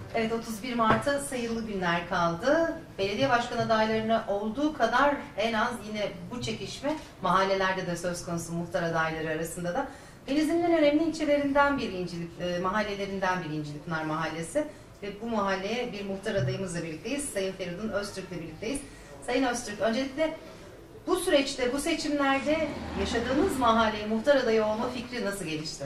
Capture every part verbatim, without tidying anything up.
Evet, otuz bir Mart'a sayılı günler kaldı. Belediye başkan adaylarına olduğu kadar en az yine bu çekişme mahallelerde de söz konusu, muhtar adayları arasında da. Denizli'nin en önemli ilçelerinden biri, İncilik, e, mahallelerinden biri İncilikpınar Mahallesi. Ve bu mahalleye bir muhtar adayımızla birlikteyiz. Sayın Feridun Öztürk'le birlikteyiz. Sayın Öztürk, öncelikle bu süreçte, bu seçimlerde yaşadığınız mahalleye muhtar adayı olma fikri nasıl gelişti?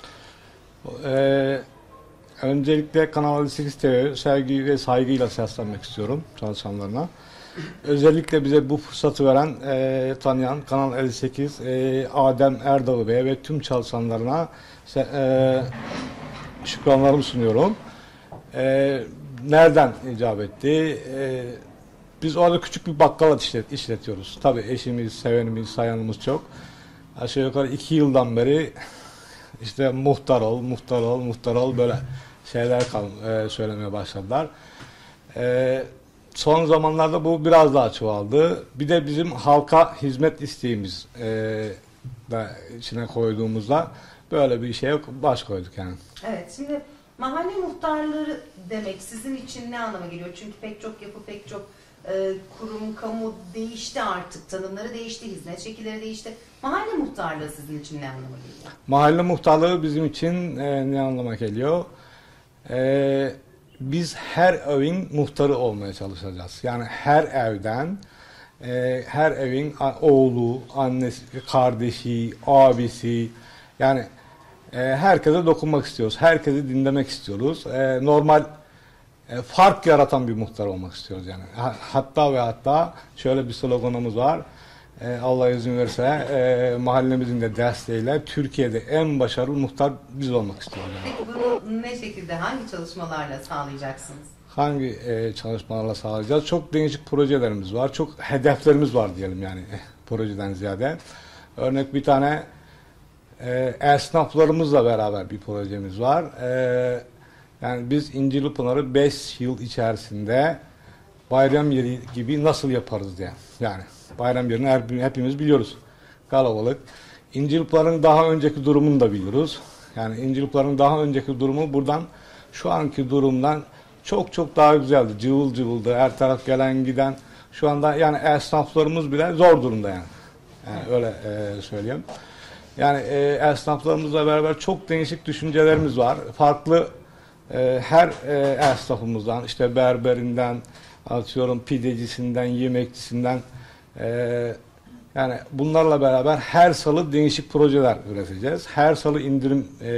Ee, öncelikle Kanal elli sekiz T V sevgi ve saygıyla seslenmek istiyorum çalışanlarına. Özellikle bize bu fırsatı veren, e, tanıyan Kanal elli sekiz, e, Adem Erdal Bey ve tüm çalışanlarına e, şükranlarımı sunuyorum. E, nereden icap etti? E, biz orada küçük bir bakkal işlet, işletiyoruz. Tabii eşimiz, sevenimiz, sayanımız çok. Aşağı yukarı iki yıldan beri işte muhtar ol, muhtar ol, muhtar ol böyle şeyler kal, e, söylemeye başladılar. E, son zamanlarda bu biraz daha çoğaldı. Bir de bizim halka hizmet isteğimiz e, da içine koyduğumuzda böyle bir şeye baş koyduk yani. Evet, şimdi mahalle muhtarları demek sizin için ne anlama geliyor? Çünkü pek çok yapı, pek çok e, kurum, kamu değişti artık. Tanımları değişti, hizmet şekilleri değişti. Mahalle muhtarlığı sizin için ne anlama geliyor? Mahalle muhtarlığı bizim için e, ne anlama geliyor? E, biz her evin muhtarı olmaya çalışacağız. Yani her evden, e, her evin oğlu, annesi, kardeşi, abisi, yani e, herkese dokunmak istiyoruz. Herkesi dinlemek istiyoruz. E, normal e, fark yaratan bir muhtar olmak istiyoruz yani. Hatta ve hatta şöyle bir sloganımız var. E, Allah izin verirse e, mahallemizin de desteğiyle Türkiye'de en başarılı muhtar biz olmak istiyoruz. Yani. Peki bunu ne şekilde, hangi çalışmalarla sağlayacaksınız? Hangi e, çalışmalarla sağlayacağız? Çok değişik projelerimiz var. Çok hedeflerimiz var diyelim yani projeden ziyade. Örnek bir tane e, esnaflarımızla beraber bir projemiz var. E, yani biz İncirlipınar'ı beş yıl içerisinde bayram yeri gibi nasıl yaparız diye. Yani bayram yerini hepimiz biliyoruz. Kalabalık. İncirlipınar'ın daha önceki durumunu da biliyoruz. Yani İncirlipınar'ın daha önceki durumu buradan şu anki durumdan çok çok daha güzeldi. Cıvıl cıvıldı. Her taraf gelen giden. Şu anda yani esnaflarımız bile zor durumda yani. Yani öyle e, söyleyeyim. Yani e, esnaflarımızla beraber çok değişik düşüncelerimiz var. Farklı e, her e, esnafımızdan, işte berberinden, atıyorum pidecisinden, yemekçisinden, e, yani bunlarla beraber her salı değişik projeler üreteceğiz. Her salı indirim, e,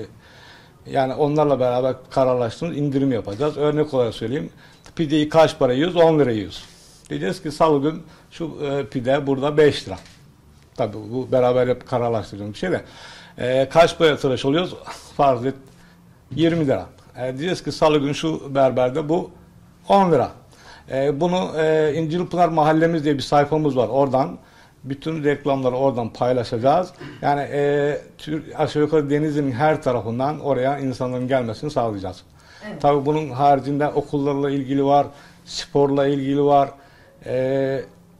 yani onlarla beraber kararlaştığımız indirim yapacağız. Örnek olarak söyleyeyim, pideyi kaç para yiyoruz? on lira yiyoruz. Diyeceğiz ki salı gün şu e, pide burada beş lira. Tabii bu beraber hep kararlaştırdığımız bir şey de. E, kaç para tıraş oluyoruz? Farz et yirmi lira. E, diyeceğiz ki salı gün şu berberde bu on lira. E, bunu e, İncirlipınar Mahallemiz diye bir sayfamız var. Oradan bütün reklamları oradan paylaşacağız. Yani e, tür, aşağı yukarı Denizli'nin her tarafından oraya insanların gelmesini sağlayacağız. Evet. Tabii bunun haricinde okullarla ilgili var, sporla ilgili var, e,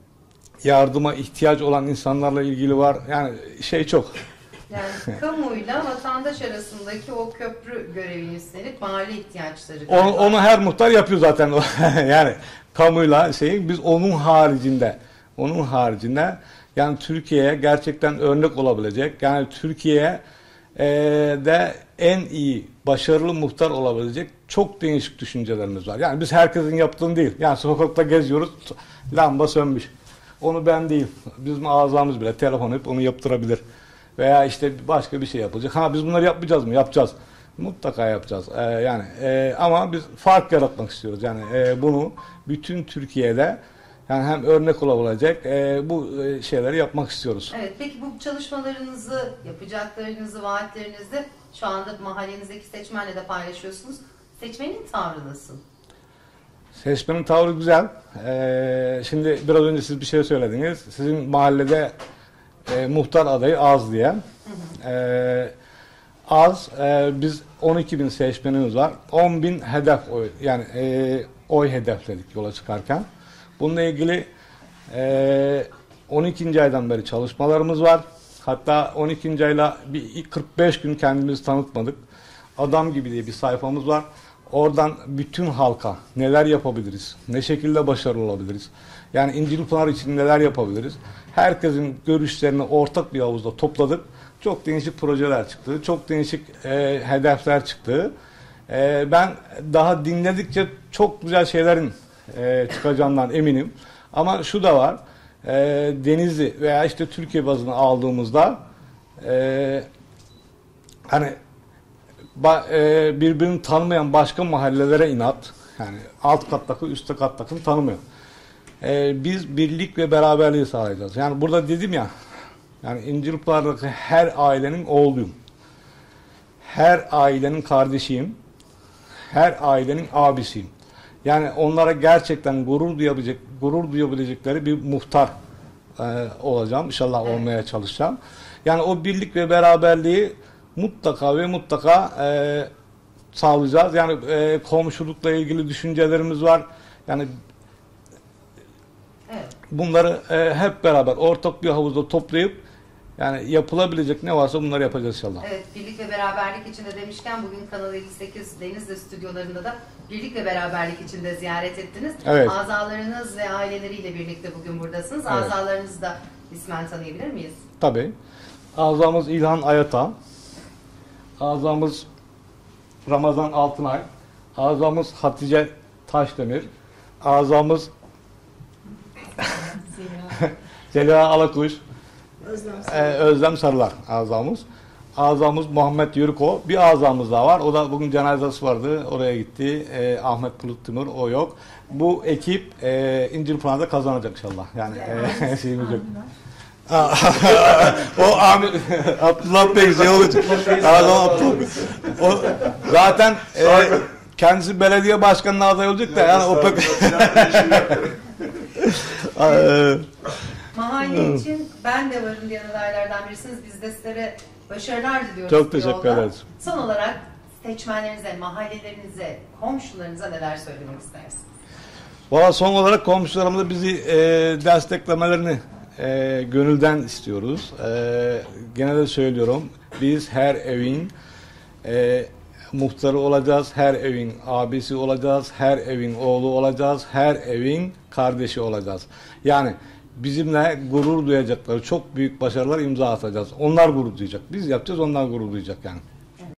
yardıma ihtiyaç olan insanlarla ilgili var. Yani şey çok. Yani kamuyla vatandaş arasındaki o köprü görevini üstlenip mahalle ihtiyaçları. Onu, onu her muhtar yapıyor zaten. Yani kamuyla şeyin biz onun haricinde onun haricinde yani Türkiye'ye gerçekten örnek olabilecek, yani Türkiye'ye e, de en iyi, başarılı muhtar olabilecek çok değişik düşüncelerimiz var. Yani biz herkesin yaptığını değil. Yani sokakta geziyoruz, lamba sönmüş. Onu ben değil, bizim ağzımız bile telefon hep onu yaptırabilir. Veya işte başka bir şey yapılacak. Ha biz bunları yapmayacağız mı? Yapacağız. Mutlaka yapacağız. Ee, yani e, ama biz fark yaratmak istiyoruz. Yani e, bunu bütün Türkiye'de yani hem örnek olabilecek e, bu e, şeyleri yapmak istiyoruz. Evet. Peki bu çalışmalarınızı, yapacaklarınızı, vaatlerinizi şu anda mahallenizdeki seçmenle de paylaşıyorsunuz. Seçmenin tavrı nasıl? Seçmenin tavrı güzel. Ee, şimdi biraz önce siz bir şey söylediniz. Sizin mahallede e, muhtar adayı az diye. Hı hı. Ee, az. E, biz on iki bin seçmenimiz var. on bin hedef oy, yani e, oy hedefledik yola çıkarken. Bununla ilgili e, on ikinci aydan beri çalışmalarımız var. Hatta on ikinci ayla bir kırk beş gün kendimizi tanıtmadık. Adam gibi diye bir sayfamız var. oradan bütün halka neler yapabiliriz, ne şekilde başarılı olabiliriz, yani İncilpınar için neler yapabiliriz, herkesin görüşlerini ortak bir havuzda topladık. Çok değişik projeler çıktı, çok değişik e, hedefler çıktı. E, ben daha dinledikçe çok güzel şeylerin e, çıkacağından eminim. Ama şu da var, e, Denizli veya işte Türkiye bazını aldığımızda e, hani ba, e, birbirini tanımayan başka mahallelere inat, yani alt kattaki üst kattakini tanımıyor. E, biz birlik ve beraberliği sağlayacağız. Yani burada dedim ya, yani İncilpınar'daki her ailenin oğluyum. Her ailenin kardeşiyim. Her ailenin abisiyim. Yani onlara gerçekten gurur duyabilecek, gurur duyabilecekleri bir muhtar e, olacağım. İnşallah olmaya çalışacağım. Yani o birlik ve beraberliği mutlaka ve mutlaka e, sağlayacağız. Yani e, komşulukla ilgili düşüncelerimiz var. Yani Evet. bunları e, hep beraber ortak bir havuzda toplayıp yani yapılabilecek ne varsa bunları yapacağız inşallah. Evet, birlik ve beraberlik içinde demişken bugün Kanal elli sekiz Denizli stüdyolarında da birlik ve beraberlik içinde ziyaret ettiniz. Evet. Azalarınız ve aileleriyle birlikte bugün buradasınız. Evet. Azalarınızı da ismen tanıyabilir miyiz? Tabii. Azamız İlhan Ayata. Azamız Ramazan Altınay. Azamız Hatice Taşdemir. Azamız Zeliha Alakuş. Özlem Ee, Özlem Sarılar azamız. Azamız Muhammed Yürüko. Bir azamız daha var. O da bugün cenazesi vardı. Oraya gitti. Ee, Ahmet Bulut Timur. O yok. Bu ekip e, İncilpınar'da kazanacak inşallah. Yani e, şeyimiz yok. O Ahmet Abdullah Bey şey olacak. Azam Abdullah. O zaten e, kendisi belediye başkanına aday olacak da yani o pek Mahalle için ben de varım diyen adaylardan birisiniz. Biz de sizlere başarılar diliyoruz. Çok bu teşekkür yolda. ederiz. Son olarak seçmenlerinize, mahallelerinize, komşularınıza neler söylemek istersiniz? Valla son olarak komşularımıza bizi e, desteklemelerini e, gönülden istiyoruz. E, gene de söylüyorum. Biz her evin e, muhtarı olacağız, her evin abisi olacağız, her evin oğlu olacağız, her evin kardeşi olacağız. Yani bizimle gurur duyacakları çok büyük başarılar imza atacağız. Onlar gurur duyacak. Biz yapacağız, onlar gurur duyacak yani.